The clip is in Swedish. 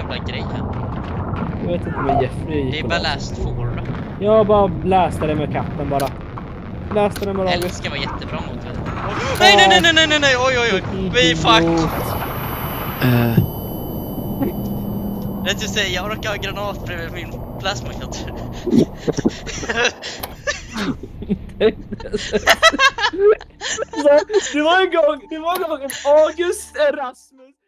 jävla grej här? Jag vet inte men Jeffrey gick. Det är bara läst for då. Jag bara läste det med katten bara. Läste det med Eller August. ska vara jättebra mot det. Nej, oj. Vi fuck. Rätt att säga, jag råkar ha granat bredvid min plasmakatt. Det var en gång August Erasmus